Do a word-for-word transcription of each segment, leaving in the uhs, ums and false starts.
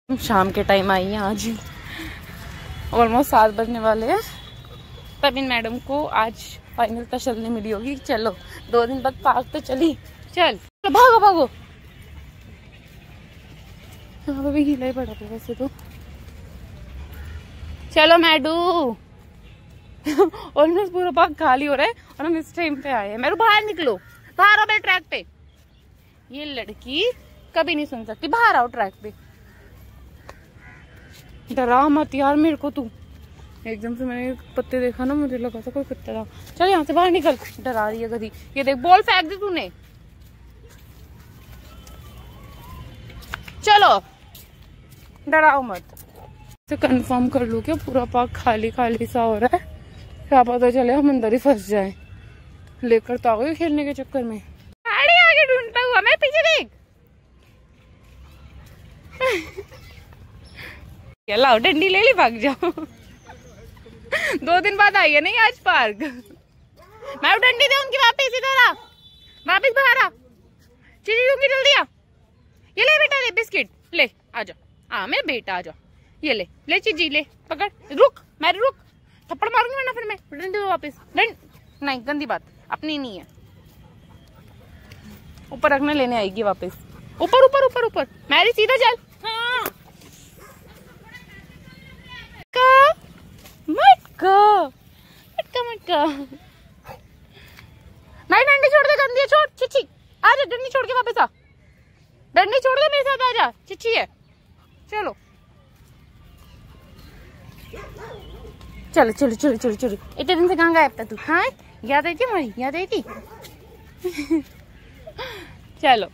शाम के time I हैं आज, ऑलमोस्ट सात बजने वाले हैं। तब इन मैडम को आज फाइनल तसल्ली मिली होगी। चलो दो दिन बाद पार्क तो चली, चल भागो भागो। यहाँ पे भी गीला ही पड़ा था वैसे तो। चलो मैडू ऑलमोस्ट पूरा पार्क खाली हो रहा है और हम इस टाइम पे आए हैं। मैडू बाहर निकलो, बाहर आओ ट्रैक पे। ये लड़की कभी नहीं सुन सकती, बाहर आओ ट्रैक पे। डरा मत यार मेरे को तू। एकदम से मैंने पत्ते देखा ना, मुझे लगा था कोई कुत्ता था। चल यहाँ से बाहर निकल, डरा रही है गधी। ये देख बॉल फेंक दी तूने। चलो डराओ मत। तो कंफर्म कर लूँ क्या पूरा पार्क खाली खाली सा हो रहा है, क्या पता चले हम अंदर ही फंस जाए। लेकर तो आ गई खेलने के चक्कर में। आगे आगे ढूंढता हुआ मैं, पीछे देख। लाओ डंडी ले ली, भाग जाओ। दो दिन बाद आई है नहीं आज पार्क। मैं डंडी दे उनकी वापस, इधर आ, वापस बाहर आ। चीजी दूंगी जल्दी आ। ये ले बेटा, ले बिस्किट ले, आजा आ मेरे बेटा आजा। ये ले ले चीजी ले, पकड़। रुक मैं रुक, थप्पड़ मारूंगी वरना फिर मैं। डंडी दो वापस। डंड नहीं, गंदी बात, अपनी नहीं है। ऊपर रखने लेने आएगी वापस। ऊपर ऊपर ऊपर ऊपर। मैरी सीधा चल। हाँ मटका मटका मटका। नहीं डंडी छोड़ दे, गंदी है, छोड़। चिच्ची आजा, डंडी छोड़ के वापस आ। डंडी छोड़ दे, मेरे साथ आजा, चिच्ची है। चलो चलो चलो चलो चलो चलो। इतने दिन से कहाँ गायब था तू? हाँ याद आई थी हमारी, याद आई थी। चलो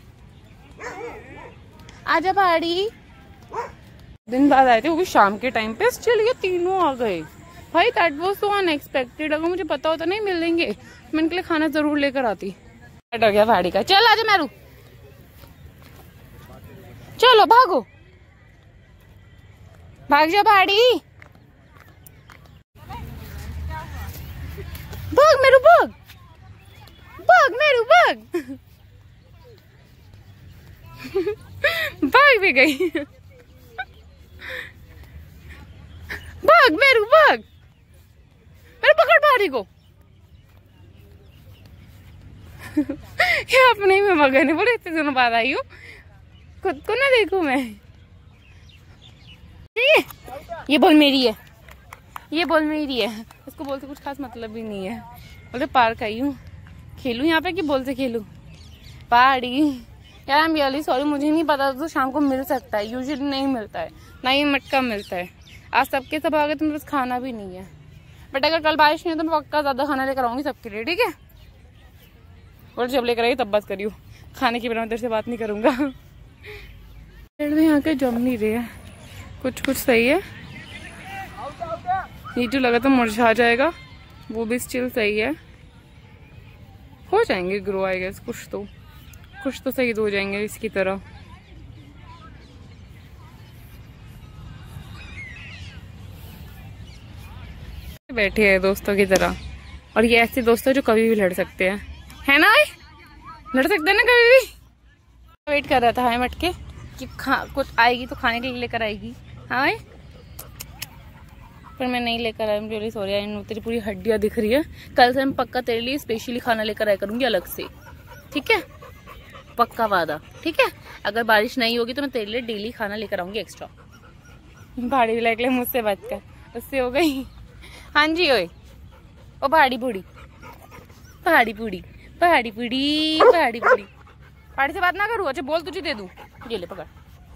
आजा पहाड़ी। दिन बाद आए थे वो भी शाम के टाइम पे, स्टिल ये तीनों आ गए भाई। That was so unexpected. अगर मुझे पता होता नहीं मिलेंगे, मैं इनके लिए खाना जरूर लेकर आती। डर गया पहाड़ी का। चल आजा मैरू, चलो भागो, भाग जा पहाड़ी, भाग मेरू भाग, भाग मेरू भाग। भाग भी गई। भाग मेरू भाग, मेरे पकड़ पहाड़ी को। क्या अपने ही में मगन है, बोले इतने दिनों बाद आई हूँ, खुद को ना देखूं मैं। ये ये बॉल मेरी है, ये बॉल मेरी है। उसको बॉल से कुछ खास मतलब भी नहीं है। बोले पार्क आई हूँ, खेलूं यहाँ पे कि बॉल से खेलूं। पहाड़ी यार आई एम रियली सॉरी, मुझे नहीं पता तो शाम को मिल सकता है, यूजुअली नहीं मिलता है, ना ही मटका मिलता है। आज सबके सब आ गए तो मेरे पास खाना भी नहीं है। बट अगर कल बारिश नहीं हो तो मैं पक्का ज्यादा खाना लेकर आऊंगी सबके लिए, ठीक है? और जब लेकर आई तब बात करियो, खाने के बिना मैं तेरे से बात नहीं करूंगा। पेड़ में यहाँ के जम नहीं रहे हैं, कुछ कुछ सही है। नीचे लगा तो मुरझा जाएगा, वो भी स्टिल सही है। हो जाएंगे ग्रो आई गेस, कुछ तो कुछ तो सही हो जाएंगे इसकी तरह। बैठे हैं दोस्तों की तरह, और ये ऐसे दोस्त हैं जो कभी भी लड़ सकते हैं, है ना? लड़ सकते हैं ना कभी भी। वेट कर रहा था हाय मटके कि खा कुछ आएगी तो खाने के लिए लेकर आएगी। हाँ पर मैं नहीं लेकर आई, रियली सॉरी। आई तेरी पूरी हड्डियां दिख रही है। कल से मैं पक्का तेरे लिए स्पेशली खाना लेकर आया करूंगी अलग से, ठीक है? पक्का वादा, ठीक है? अगर बारिश नहीं होगी तो मैं तेरे लिए डेली खाना लेकर आऊंगी एक्स्ट्रा। भाड़ी भी लग मुझसे बात कर, उससे हो गई। हाँ जी ओए ओ पहाड़ी बूढ़ी, पहाड़ी बूढ़ी, पहाड़ी बूढ़ी, पहाड़ी बूढ़ी। पहाड़ी से बात ना करूँ, अच्छा बोल तुझे दे दूं। ये ले पकड़,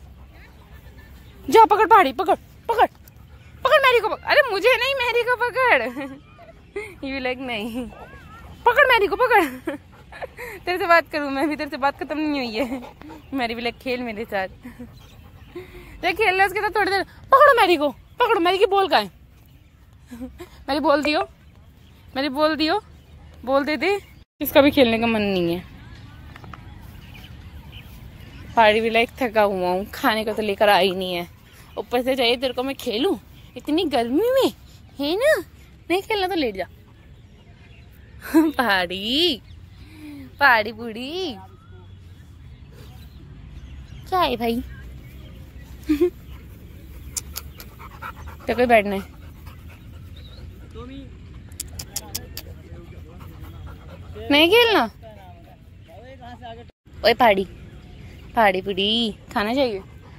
जा पकड़ पहाड़ी, पकड़ पकड़ पकड़ मैरी को पकड़। अरे मुझे नहीं, मैरी को पकड़। यू लाइक नहीं, पकड़ मैरी को पकड़। तेरे से बात करूं मैं भी, तेरे से बात खत्म नहीं हुई है। मैरी भी लाइक खेल मेरे साथ, खेल रहा उसके साथ थोड़ी देर। पकड़ो मैरी को, पकड़ो। मैरी की बोल का है, मैंने बोल दियो, मैंने बोल दियो, बोल दे दे। इसका भी खेलने का मन नहीं है। पहाड़ी भी लाइक थका हुआ हूँ, खाने का तो लेकर आई नहीं है। ऊपर से चाहिए तेरे को मैं खेलूं इतनी गर्मी में, है ना? नहीं खेलना तो लेट जा। पहाड़ी पहाड़ी बूढ़ी क्या है भाई? तो कोई बैठना है। नहीं खेलना। ओए पहाड़ी पहाड़ी पुड़ी खाना चाहिए।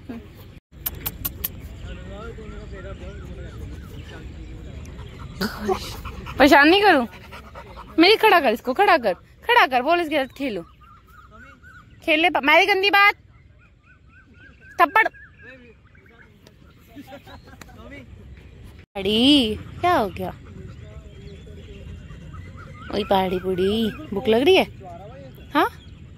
परेशान नहीं करूं मेरी। खड़ा कर इसको, खड़ा कर खड़ा कर, बोल इसके साथ खेलो। खेल ले मेरी गंदी बात। थप्पड़। पहाड़ी क्या हो गया? वही पहाड़ी पुड़ी भूख लग रही है? हाँ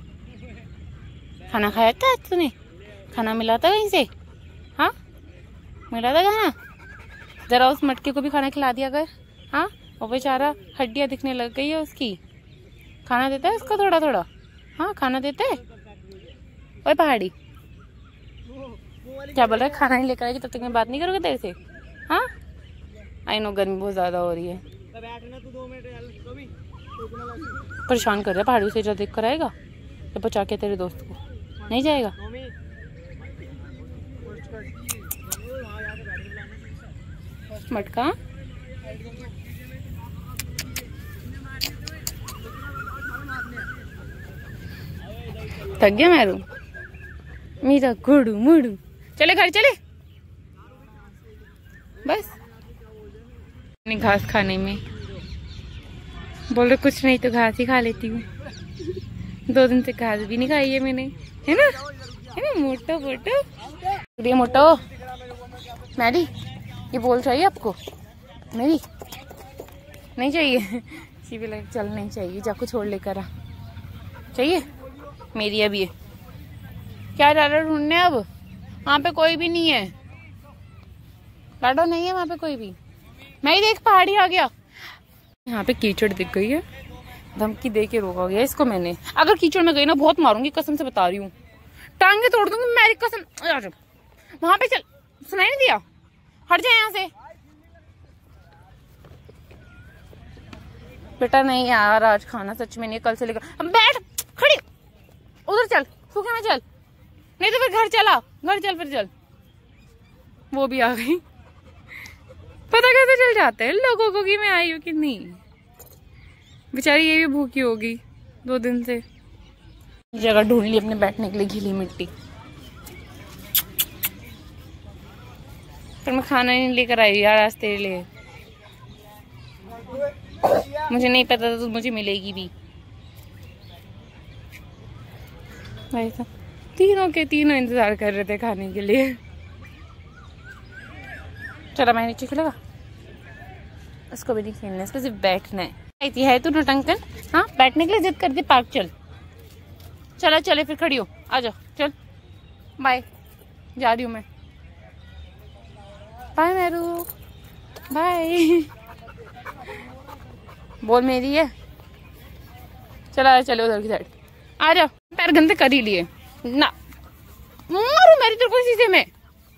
खाना खाया था तूने? खाना मिला था कहीं से? हाँ मिला था खाना? जरा उस मटके को भी खाना खिला दिया कर। हाँ वो बेचारा हड्डियां दिखने लग गई है उसकी। खाना देता है उसको थोड़ा थोड़ा? हाँ खाना देते है? ओए पहाड़ी क्या बोल रहा है? खाना नहीं लेकर आएगी तब तक मैं बात नहीं करूँगी तेरे से। हाँ आई नो गर्मी बहुत ज्यादा हो रही है। परेशान कर रहा है पहाड़ी से। देख कर आएगा तो बचा के तेरे दोस्त को नहीं जाएगा। मटका थक गया मैरू मेरा घोड़ू मुड़ू। चले घर चले बस। घास खाने में बोल रहे कुछ नहीं तो घास ही खा लेती हूँ। दो दिन से घास भी नहीं खाई है मैंने, है ना? है ना मोटो मोटो ये मोटो। मैरी ये बोल चाहिए आपको? मेरी नहीं चाहिए। शी भी लाइक चल नहीं चाहिए, जाको छोड़ लेकर आ। चाहिए मेरी अभी है। क्या जा रहा ढूंढने? अब वहाँ पे कोई भी नहीं है। लाडो नहीं है वहाँ पे कोई भी। मैं ही देख पहाड़ी आ गया। यहाँ पे कीचड़ दिख गई है। धमकी दे के रोका गया इसको मैंने। अगर कीचड़ में गई ना बहुत मारूंगी, कसम से बता रही हूँ। टांगे तोड़ दूंगी मेरी कसम। वहां पे चल। सुनाई नहीं दिया? हट जाए यहाँ से। बेटा नहीं यार आज खाना सच में नहीं, कल से लेकर। बैठ खड़ी उधर चल, सूखे में चल, नहीं तो फिर घर चला। घर चल फिर चल। वो भी आ गई। पता कैसे चल जाते हैं लोगों को कि मैं आई हूँ कि नहीं। बेचारी ये भी भूखी होगी दो दिन से। जगह ढूंढ ली अपने बैठने के लिए, गीली मिट्टी। पर मैं खाना नहीं लेकर आई यार आज तेरे लिए। मुझे नहीं पता था तो मुझे मिलेगी भी। भाई साहब तीनों के तीनों इंतजार कर रहे थे खाने के लिए। चला मैं नीचे खेलेगा। उसको भी नहीं खेलना, इसको सिर्फ बैठना है। आई है तू नौटंकन। हाँ बैठने के लिए जिद कर दी। पार्क चल। चला चले फिर खड़ी हो, आ जाओ चल। बाय जा रही हूँ मैं। बाय मैरू बाय। बोल मेरी है। चला चले उधर की साइड आ जाओ। पैर गंदे कर ही लिए ना। मारू मेरी तेरे को शीशे में।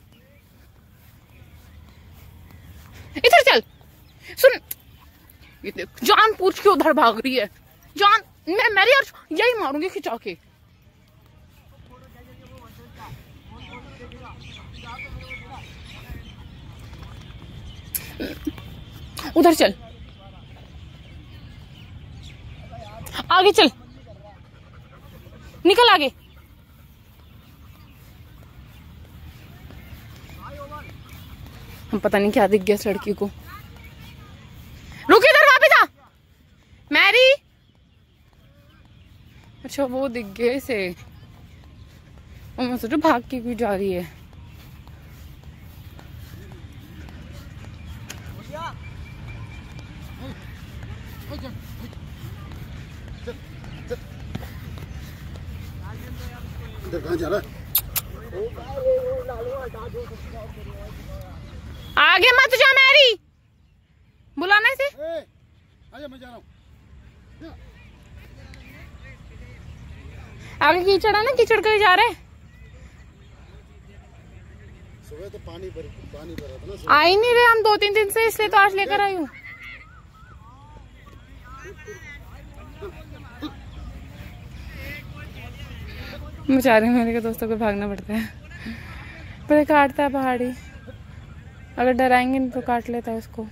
इधर चल। सुन ये देख जान पूछ के उधर भाग रही है। जान मैं मेरी यार यही मारूंगी खिंचा के। उधर चल, आगे चल, निकल आगे। हम पता नहीं क्या दिख गया इस लड़की को। रुक इधर वापस आ मैरी। अच्छा वो दिख गए से। और मैं सोचू भाग के क्यों जा रही है। कहाँ जा रहा है? आगे मत जा मैरी। बुलाना इसे। आजा मैं जा रहा हूँ। आगे कीचड़ है ना, कीचड़ कर जा रहे। सुबह तो पानी भर पानी भरा था ना। आ ही नहीं रहे हम दो तीन दिन से, इसलिए तो आज लेकर आई हूँ। बेचारे मेरे के दोस्तों को भागना पड़ता है, पर काटता है पहाड़ी। अगर डराएंगे नहीं तो काट लेता है उसको।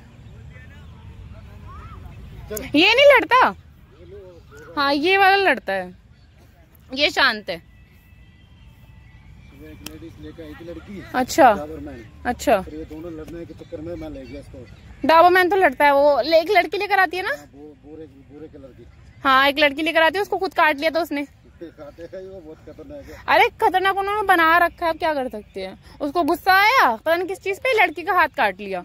ये नहीं लड़ता। हाँ ये वाला लड़ता है, ये शांत है। एक लेडीज लेकर आई थी लड़की। अच्छा अच्छा। फिर ये दोनों लड़ने के चक्कर में मैं ले गया इसको। डाबरमैन तो लड़ता है, वो एक लड़की लेकर आती है ना। बुरे बुरे कलर की। हाँ एक लड़की लेकर आती है, उसको खुद काट लिया था उसने। खाते हैं वो बहुत खतरनाक है। अरे खतरनाक उन्होंने बना रखा है, क्या कर सकते हैं। उसको गुस्सा आया पता नहीं किस चीज पे, लड़की का हाथ काट लिया।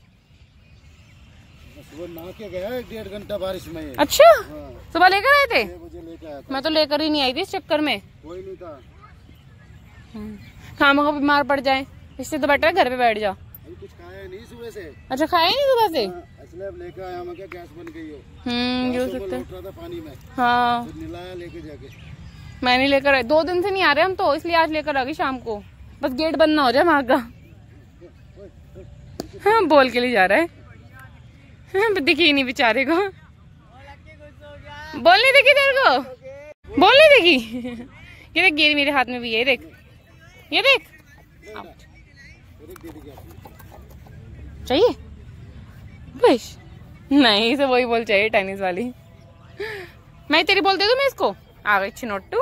सुबह नहा के गया एक डेढ़ घंटा बारिश में। अच्छा हाँ। सुबह लेकर आए थे? मुझे लेकर आया था। मैं तो लेकर ही नहीं आई थी इस चक्कर में। कोई नहीं था। खामा का बीमार पड़ जाए, इससे तो बेटर है घर पे बैठ जा। अभी कुछ खाया नहीं सुबह से। अच्छा खाया नहीं सुबह से? इसलिए अब लेकर आया मैं, क्या गैस बन गई हो। हम्म जो सकता है। था पानी में। हाँ निलाया लेके जाके। मैं नहीं लेकर आई, दो दिन से नहीं आ रहे हम तो, इसलिए आज लेकर आ गई शाम को। बस गेट बंद ना हो जाए वहां का। हाँ बोल के लिए जा रहा है। हाँ, दिखी नहीं बेचारे को। बोल नहीं देखी तेरे को? बोल नहीं देखी? ये देख गेर मेरे हाथ में भी है, देख ये देख। चाहिए बस नहीं, इसे वही बोल चाहिए टेनिस वाली। मैं तेरी बोल दे दूं मैं इसको? आ गई छिनोट्टू।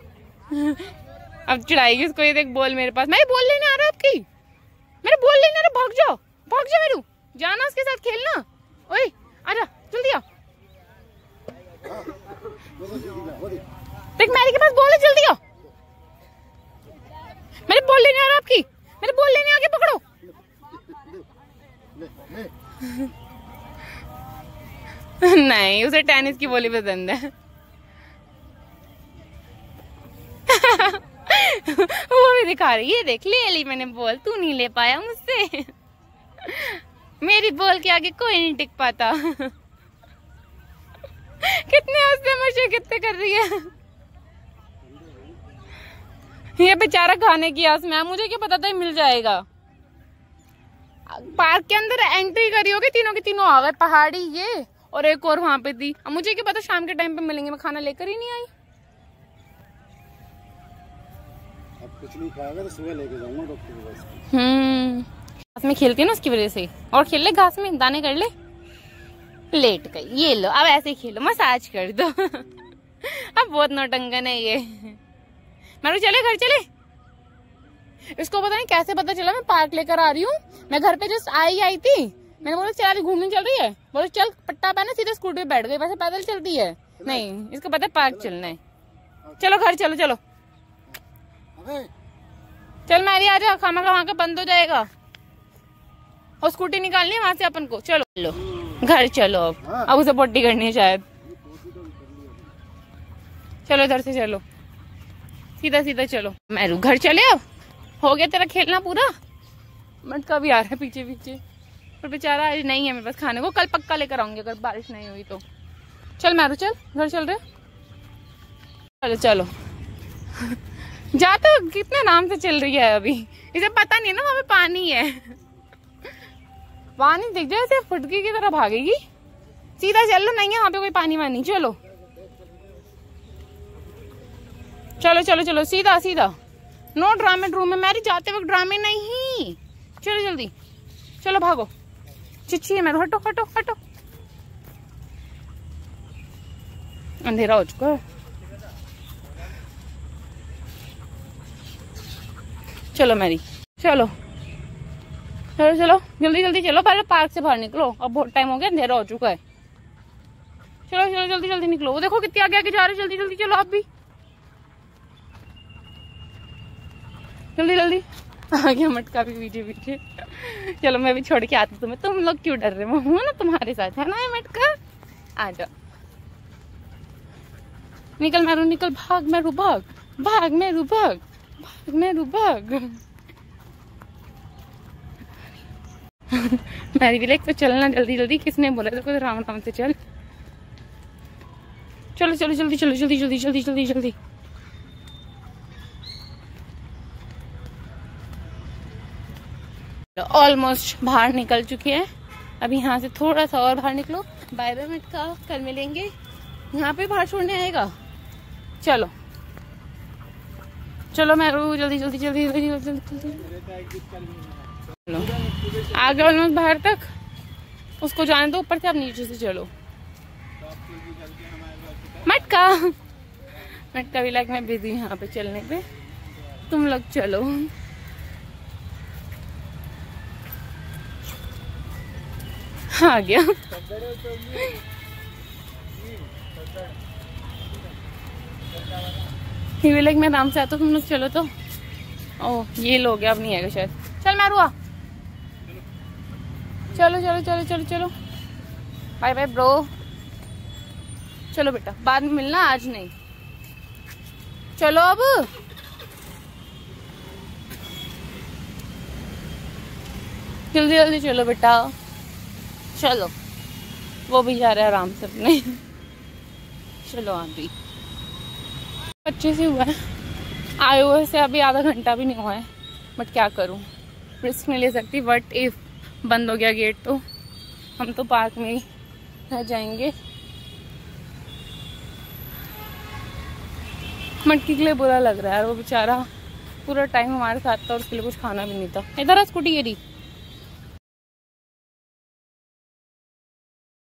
अब चिढ़ाएगी उसको। ये देख बॉल मेरे पास, मैं बॉल लेने आ रहा आपकी, मेरे बॉल लेने आ रहा। भाग जाओ भाग जाओ मेरू, जाना उसके साथ खेलना। ओए आजा जल्दी आ। देख मेरे के पास बॉल है, जल्दी आ। मेरे बॉल लेने आ रहा आपकी, मेरे बॉल लेने आके पकड़ो। नहीं उसे टेनिस की बॉली पसंद है। वो भी दिखा रही है, देख ले ली मैंने बॉल, तू नहीं ले पाया मुझसे। मेरी बॉल के आगे कोई नहीं टिक पाता। कितने हंसते मजे कितने कर रही है। ये बेचारा खाने की आस में है, मुझे क्या पता था मिल जाएगा। पार्क के अंदर एंट्री करी होगी, तीनों के तीनों आ गए। पहाड़ी ये और एक और वहां पे थी। अब मुझे क्या पता शाम के टाइम पे मिलेंगे, मैं खाना लेकर ही नहीं आई। अब कुछ नहीं खाएगा तो सुबह लेके जाऊंगा डॉक्टर के पास। हम्म घास में खेलती है ना उसकी वजह से। और खेल ले घास में, दाने कर ले। लेट गई, ये लो अब ऐसे खेलो, मसाज कर दो। अब बहुत नौटंकन है ये। मैं चले घर चले। इसको पता नहीं कैसे पता चला मैं पार्क लेकर आ रही हूँ। मैं घर पे जस्ट आई आई थी, मैंने बोला चल रही घूमने चल रही है, बोले चल पट्टा पहना, सीधे स्कूटी पे बैठ गई। वैसे पैदल चलती है नहीं, इसको पता है पार्क चलना है। चलो घर चलो चलो चल मैरी आ जा, खाना का वहां का बंद हो जाएगा और स्कूटी निकालनी है वहां से अपन को। चलो लो घर चलो, अब अब उसे पोटी करनी है शायद। चलो इधर से चलो, सीधा सीधा चलो। मैरू घर चले, अब हो गया तेरा खेलना पूरा। मटका भी आ रहा है पीछे पीछे, पर बेचारा आज नहीं है मेरे पास खाने को। कल पक्का लेकर आऊंगी अगर बारिश नहीं हुई तो। चल मैरू चल घर चल रहे। चलो चलो। जा तो कितने नाम से चल रही है अभी, इसे पता नहीं ना वहां पे पानी है। पानी दिख जाए ऐसे फुटकी की तरह भागेगी। सीधा चल लो, नहीं है वहां पे कोई पानी वानी। चलो चलो चलो चलो सीधा सीधा, नो ड्रामे ड्रूमे। मेरी जाते वक्त ड्रामे नहीं। चलो जल्दी चलो भागो, चिच्ची है मेरे। हटो हटो हटो, अंधेरा हो चुका है। चलो मेरी चलो चलो चलो जल्दी जल्दी चलो, पहले पार्क से बाहर निकलो, अब बहुत टाइम हो गया, अंधेरा हो चुका है। चलो चलो जल्दी जल्दी निकलो। वो देखो कितनी आगे आगे जा रहे हो, जल्दी जल्दी चलो आप भी, जल्दी जल्दी। आ गया मटका भी पीछे पीछे। चलो मैं भी छोड़ के आती तुम्हें, तुम लोग क्यों डर रहे हो, हूँ ना तुम्हारे साथ, है ना ये मटका। आ जाओ, निकल मैरू निकल, भाग मैरू भाग, भाग मैरू भाग, भाग मैरू भाग। मैरी भी लाइक तो चलना जल्दी जल्दी, किसने बोला तेरे को राम राम से चल। चलो चलो जल्दी चलो जल्दी जल्दी जल्दी जल्दी जल्दी। ऑलमोस्ट बाहर निकल चुके हैं, अभी यहाँ से थोड़ा सा और बाहर निकलो। बाय बाय मटका, कल मिलेंगे। यहाँ पे बाहर छोड़ने आएगा। चलो चलो मैं जल्दी जल्दी जल्दी जल्दी जल्दी जल्दी। आगे ऑलमोस्ट बाहर तक, उसको जाने दो, ऊपर से आप नीचे से चलो। मटका मटका भी लाइक मैं बिजी यहाँ पे चलने पे, तुम लोग चलो। आ गया। ये भी लाइक मैं आराम से आता हूँ, तुम लोग चलो तो। ओह ये लो गया, अब नहीं आएगा शायद। चल मारुआ, चलो चलो चलो चलो चलो, बाय बाय ब्रो। चलो बेटा, बाद में मिलना, आज नहीं। चलो अब, जल्दी जल्दी चलो बेटा, चलो। वो भी जा रहा है आराम से अपने। चलो आप भी। अच्छे से हुआ है, आए हुए से अभी आधा घंटा भी नहीं हुआ है, बट क्या करूँ, रिस्क नहीं ले सकती। बट इफ बंद हो गया गेट तो हम तो पार्क में ही रह जाएंगे। मटकी के लिए बुरा लग रहा है, वो बेचारा पूरा टाइम हमारे साथ था और उसके लिए कुछ खाना भी नहीं था। इधर आ स्कूटी, ये रही।